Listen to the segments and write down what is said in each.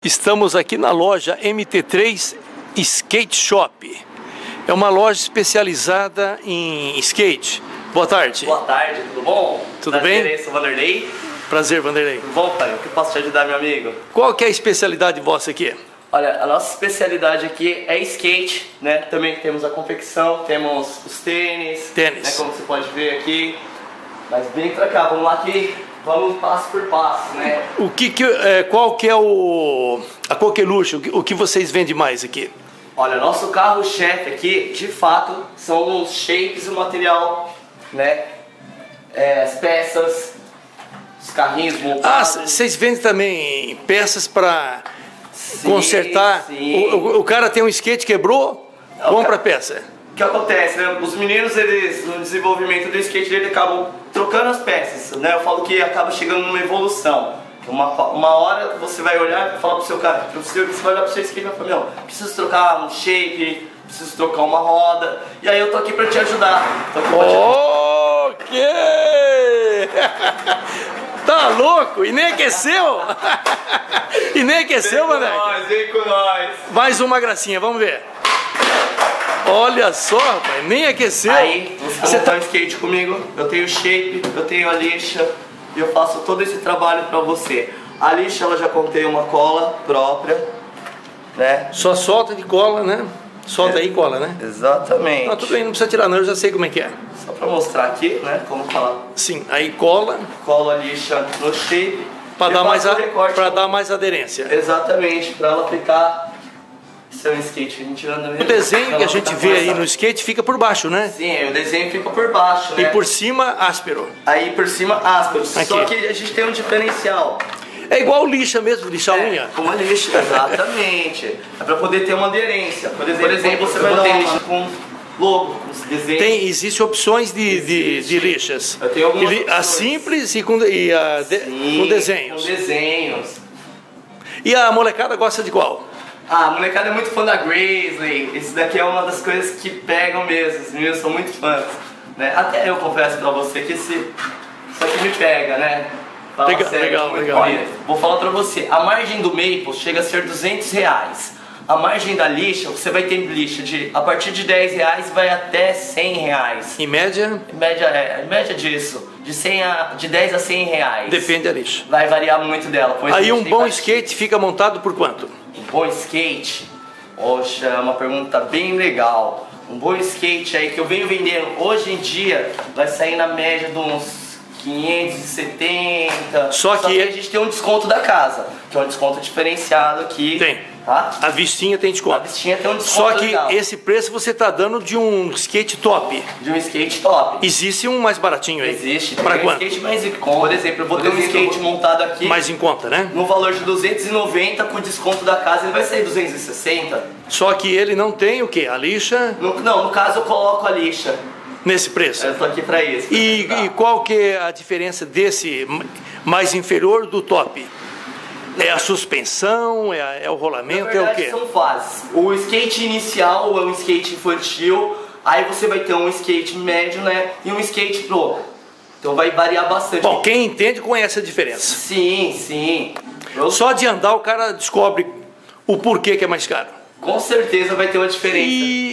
Estamos aqui na loja MT3 Skate Shop. É uma loja especializada em skate. Boa tarde. Boa tarde, tudo bom? Tudo bem? Eu sou Vanderlei. Prazer, Vanderlei. Tudo bom, pai? O que posso te ajudar, meu amigo? Qual que é a especialidade vossa aqui? Olha, a nossa especialidade aqui é skate, né? Também temos a confecção, temos os tênis. Tênis. Né? Como você pode ver aqui. Mas vem pra cá, vamos lá aqui. Vamos passo por passo, né? Qual que é a coqueluche? O que vocês vendem mais aqui? Olha, nosso carro-chefe aqui, de fato, são os shapes e o material, né? As peças, os carrinhos montados. Vocês vendem também peças para consertar? Sim. O cara tem um skate, quebrou, compra a peça. O que acontece, né? Os meninos, eles, no desenvolvimento do skate dele, acabam trocando as peças, né? Eu falo que acaba chegando numa evolução. Uma hora você vai olhar e falar pro seu cara, você vai olhar pro seu skate e vai falar, meu, preciso trocar um shape, preciso trocar uma roda, e aí eu tô aqui pra te ajudar. Ok! Tá louco? E nem aqueceu? E nem aqueceu, moleque? Vem com nós! Mais uma gracinha, vamos ver. Olha só, rapaz, nem aqueceu. Aí, você tá no skate comigo, eu tenho shape, eu tenho a lixa, e eu faço todo esse trabalho pra você. A lixa, ela já contém uma cola própria, né? Só solta de cola, né? Solta aí e cola, né? Exatamente. Não, tudo bem, não precisa tirar não, eu já sei como é que é. Só pra mostrar aqui, né, como falar. Sim, aí cola. Cola a lixa no shape. Para dar mais aderência. Exatamente, pra ela ficar... Isso é um skate, a gente anda mesmo. O desenho que a gente vê aí no skate fica por baixo, né? Sim, o desenho fica por baixo, né? E por cima, áspero. Aí por cima, áspero. Aqui. Só que a gente tem um diferencial. É igual lixa mesmo, lixar a unha. Como a lixa, exatamente. É pra poder ter uma aderência. Por exemplo, você vai dar uma lixa com logo, com os desenhos. Existem opções de lixas. Eu tenho algumas A opções. Simples e com desenhos. Com desenhos. E a molecada gosta de qual? Ah, a molecada é muito fã da Grizzly. Isso daqui é uma das coisas que pegam mesmo. Os meninos são muito fãs, né? Até eu confesso pra você que isso aqui me pega, né? Fala Legal. Olha, vou falar pra você. A margem do Maple chega a ser R$200. A margem da lixa, você vai ter lixa a partir de R$10 vai até R$100. Em média? Em média disso. De 10 a R$100. Depende da lixa. Vai variar muito dela. Aí um bom skate fica montado por quanto? Um bom skate? Poxa, é uma pergunta bem legal. Um bom skate aí que eu venho vendendo hoje em dia vai sair na média de uns 570. Só que a gente tem um desconto da casa, que é um desconto diferenciado aqui. Tem. Tá? A vistinha tem desconto. A vistinha tem um desconto. Só que legal. esse preço você está dando de um skate top. De um skate top. Existe um mais baratinho aí? Existe. Para quanto? Um skate mais em conta. Por exemplo, eu vou ter um skate montado aqui. Mais em conta, né? No valor de 290, com desconto da casa ele vai sair 260. Só que ele não tem o quê? A lixa? No caso eu coloco a lixa. Nesse preço? Eu tô aqui pra isso. E qual que é a diferença desse mais inferior do top? É a suspensão, é o rolamento, Na verdade, é o quê? são fases. O skate inicial é um skate infantil, aí você vai ter um skate médio, né? E um skate pro. Então vai variar bastante. Bom, quem entende conhece a diferença. Sim. Só de andar o cara descobre o porquê que é mais caro. Com certeza vai ter uma diferença.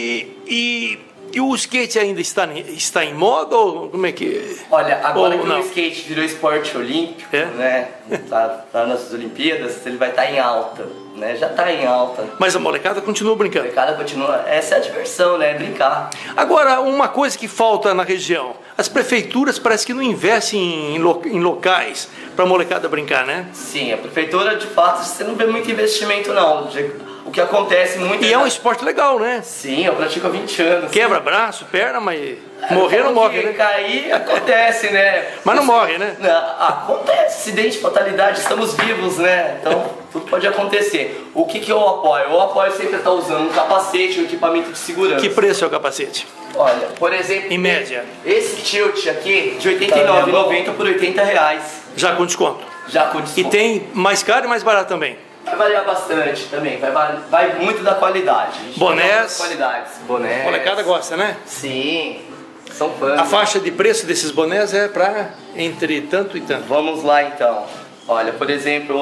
E o skate ainda está em moda ou como é que... Olha, agora que não? o skate virou esporte olímpico, É? né? Tá nas Olimpíadas, ele vai estar em alta, né? Já tá em alta. Mas a molecada continua A brincando. molecada continua. Essa é a diversão, né? Brincar. Agora, uma coisa que falta na região, as prefeituras parece que não investem em locais para a molecada brincar, né? Sim, a prefeitura, de fato, você não vê muito investimento, não. O que acontece muito... E é um esporte legal, né? Sim, eu pratico há 20 anos. Quebra braço, perna, mas morrer não morre, né? Cair acontece, né? Mas não morre, né? Acontece, acidente, fatalidade, estamos vivos, né? Então, tudo pode acontecer. O que eu apoio? Eu apoio sempre estar usando um capacete, um equipamento de segurança. Que preço é o capacete? Olha, por exemplo... Em média? Esse tilt aqui, de R$ 89,90 por R$80. Já com desconto? Já com desconto. E tem mais caro e mais barato também? Vai variar bastante também, vai muito da qualidade. Bonés. Bonés. A molecada gosta, né? Sim, são fãs. A faixa de preço desses bonés é para entre tanto e tanto. Vamos lá então. Olha, por exemplo,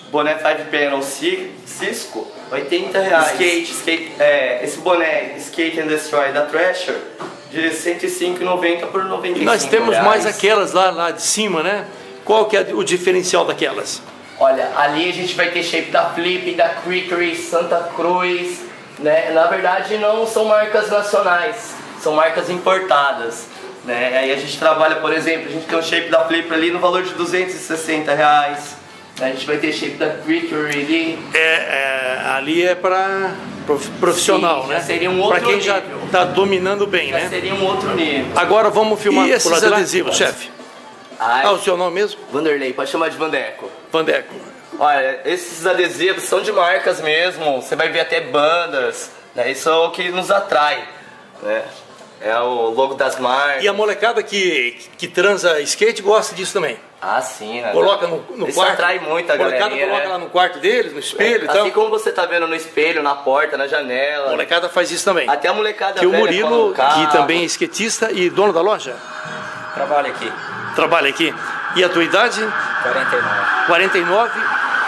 boné 5 Panel Cisco, R$80. Skate, esse boné Skate and Destroy da Thrasher, de R$105,90 por R$95. E nós temos mais aquelas lá de cima, né? Qual que é o diferencial daquelas? Olha, ali a gente vai ter shape da Flip, da Crickery, Santa Cruz, né? Na verdade não são marcas nacionais, são marcas importadas, né? Aí a gente trabalha, por exemplo, a gente tem um shape da Flip ali no valor de R$260. A gente vai ter shape da Crickery ali. Ali é para profissional, Sim, né? já seria um outro Para quem nível. já está dominando bem, Já né? seria um outro nível. Agora vamos filmar E esses adesivos, chefe. O seu nome mesmo? Vanderlei, pode chamar de Vandeco. Vandeco. Olha, esses adesivos são de marcas mesmo, você vai ver até bandas, né? Isso é o que nos atrai, né? É o logo das marcas. E a molecada que transa skate gosta disso também. Ah, sim, né? Coloca no Isso quarto. atrai muito a molecada galerinha, coloca né? lá no quarto deles, no espelho e Assim tal. como você tá vendo no espelho, na porta, na A janela. molecada faz isso também. Até a molecada Que o velha Murilo, cola no carro. que também é skatista e dono da loja, Trabalho aqui. trabalha aqui. E a tua idade? 49. 49.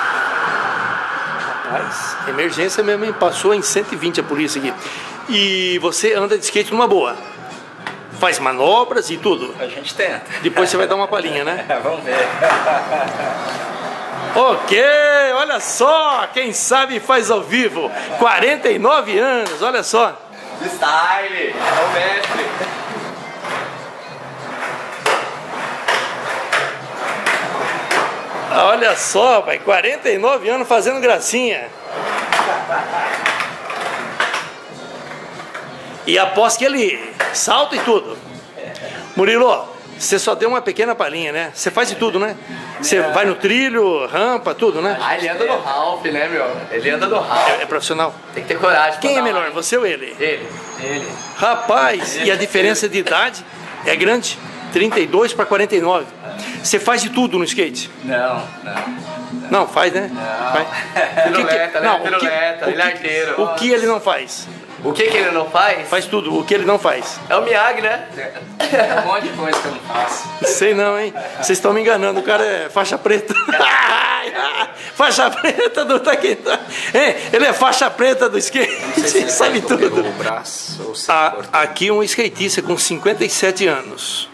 Rapaz, emergência mesmo, hein? Passou em 120 a polícia aqui. E você anda de skate numa boa. Faz manobras e tudo. A gente tenta. Depois você vai dar uma palhinha, né? Vamos ver. Ok, olha só, quem sabe faz ao vivo. 49 anos, olha só. Style, é o mestre. Olha só, pai, 49 anos fazendo gracinha. E aposto que ele salta e tudo. Murilo, você só deu uma pequena palhinha, né? Você faz de tudo, né? Você vai no trilho, rampa, tudo, né? Ah, ele anda no Ralph, né, meu? Ele anda no Ralph. É profissional. Tem que ter coragem. Quem é pra dar melhor, uma- você ou ele? Ele. Rapaz, e a diferença de idade é grande. 32 para 49. Você faz de tudo no skate? Não. Não, faz, né? Não. Faz. Piruleta, né? Não, Piruleta, ele é arteiro. O que ele não faz? O que ele não faz? Faz tudo. O que ele não faz? É o Miyagi, né? É um monte de coisa que eu não faço. Sei não, hein? Vocês estão me enganando. O cara é faixa preta. Faixa preta do Taquetá. Ele é faixa preta do skate. Sabe tudo. O braço ou se Aqui um skatista com 57 anos.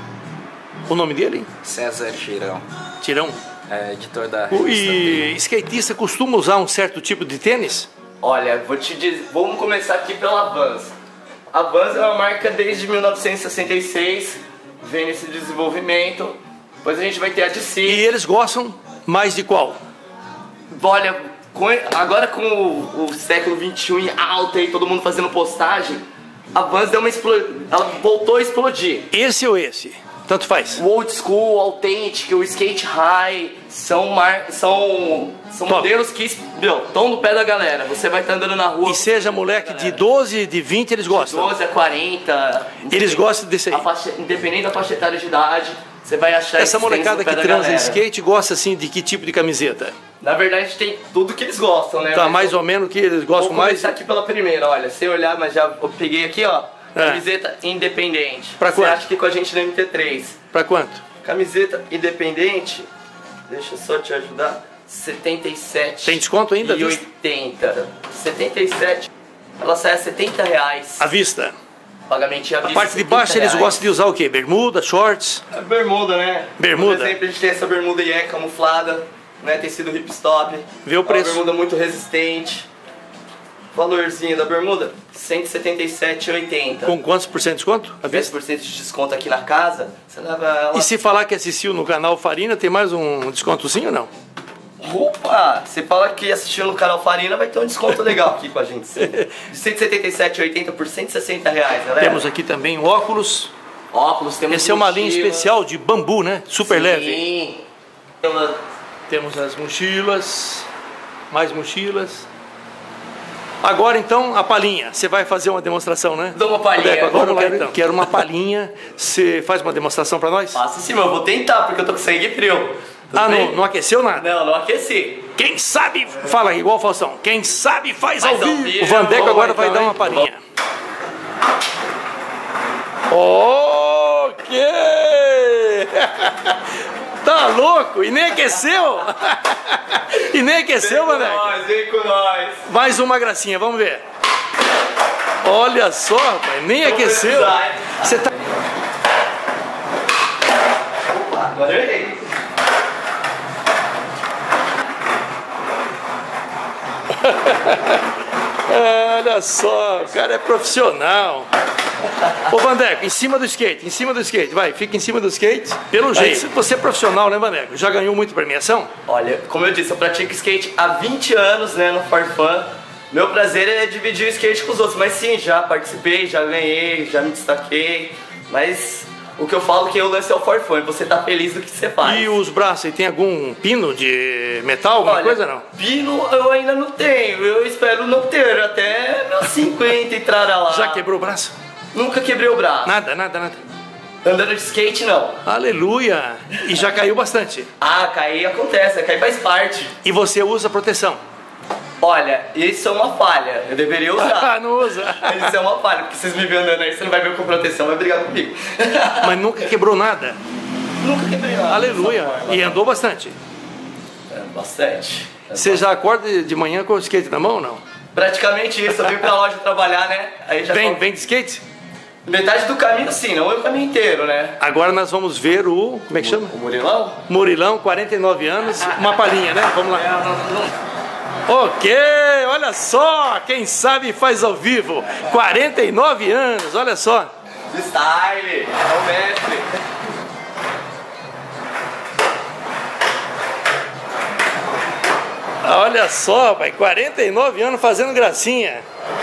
O nome dele? César Girão. Tirão. É editor da E skatista costuma usar um certo tipo de tênis? Olha, vou te dizer, vamos começar aqui pela Vans. A Vans é uma marca desde 1966, vem nesse desenvolvimento. Depois a gente vai ter a DC. E eles gostam mais de qual? Olha, agora com o século XXI em alta e todo mundo fazendo postagem, a Vans deu ela voltou a explodir. Esse ou esse? Tanto faz. O old school, o authentic, o skate high são modelos que estão no pé da galera. Você vai estar andando na rua. E seja moleque de 12, de 20, eles gostam. 12 a 40. Eles gostam desse aí. Independente da faixa etária de idade, você vai achar Essa esses molecada tênis no que pé da transa galera. skate gosta assim de que tipo de camiseta? Na verdade, a gente tem tudo que eles gostam, né? Tá Mas mais ou menos que eles gostam vou mais? começar aqui pela primeira, olha. Sem olhar, mas já eu peguei aqui, ó. Camiseta independente. Pra Você quanto? acha que com a gente no MT3? Pra quanto? Camiseta independente, deixa eu só te ajudar. 77. Tem desconto ainda? E 80. 77. Ela sai a R$70. À vista. Pagamento à A vista. parte de baixo eles gostam de usar o quê? Bermuda, shorts? É bermuda, né? Bermuda. Por exemplo, a gente tem essa bermuda IE camuflada, né? Tecido hipstop. Vê o preço. É uma bermuda muito resistente. Valorzinho da bermuda, R$177,80. Com quantos por cento de desconto? À vista? 10% de desconto aqui na casa, você leva ela... E se falar que assistiu no canal Farina, tem mais um descontozinho ou não? Opa! Você fala que assistiu no canal Farina, vai ter um desconto legal aqui com a gente. De R$177,80 por R$160, galera. Temos aqui também óculos. óculos, temos Essa é uma linha mochila. especial de bambu, né? Super leve. Sim. Temos as mochilas, mais mochilas. Agora então a palhinha. Você vai fazer uma demonstração, né? Dou uma palhinha. Deco, agora Vamos eu lá, então. quero uma palhinha. Você faz uma demonstração pra nós? Faça sim, mas eu vou tentar, porque eu tô com sangue frio. Tudo bem? Não aqueceu nada? Não, não aqueci. Quem sabe, fala igual o Faustão. Quem sabe faz ao Faz ao vivo. vivo. O Vandeco Vamos agora lá, vai então, dar uma hein? palhinha. Ok! Tá louco? E nem aqueceu? E nem aqueceu, Maneco? Vem com nós. Mais uma gracinha, vamos ver. Olha só, rapaz, nem aqueceu. Você tá... Opa, agora eu errei. Olha só, o cara é profissional. Ô Vandeco, em cima do skate, vai, fica em cima do skate. Pelo jeito, você é profissional, né, Vandeco? Já ganhou muita premiação? Olha, como eu disse, eu pratico skate há 20 anos, né, no Farfã. Meu prazer é dividir o skate com os outros, mas sim, já participei, já ganhei, já me destaquei, mas o que eu falo que o lance é o Farfã, você tá feliz do que você faz. E os braços, aí tem algum pino de metal, alguma Olha, coisa não? Pino eu ainda não tenho, eu espero não ter, até meus 50 entrar lá. Já quebrou o braço? Nunca quebrei o braço. Nada. Andando de skate, não. Aleluia! E já caiu bastante? Ah, cair acontece, cair faz parte. E você usa proteção? Olha, isso é uma falha, eu deveria usar. Não usa. Isso é uma falha, porque vocês me vêem andando aí, você não vai ver com proteção, vai brigar comigo. Mas nunca quebrou nada? Nunca quebrei nada. Aleluia! E andou bastante? É, bastante. Você já acorda de manhã com o skate na mão ou não? Praticamente isso, eu vim pra loja trabalhar, né? Aí já Vem de skate? metade do caminho sim, não o caminho inteiro, né? Agora nós vamos ver o... como é que chama? O Murilão? Murilão, 49 anos, uma palhinha, né? Vamos lá. Ok, olha só, quem sabe faz ao vivo. 49 anos, olha só. Style, é o mestre. Olha só, pai, 49 anos fazendo gracinha.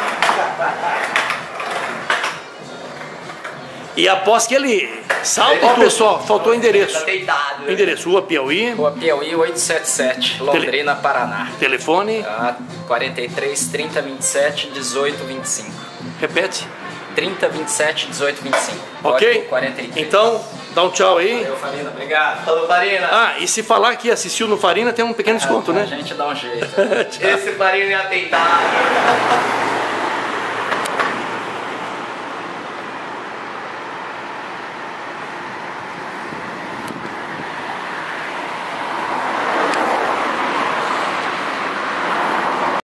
E após que ele salta, pessoal, faltou o endereço. Tá deitado. O endereço, Rua Piauí. Rua Piauí 877, Londrina, Paraná. Telefone, 43 30 27 18 25. repete. 30 27 18 25. Ok? Código 43. Então, dá um tchau aí. Valeu, Farina, obrigado. Falou, Farina. Ah, e se falar que assistiu no Farina, tem um pequeno desconto, A né? gente dá um jeito. Esse Farina ia tentar.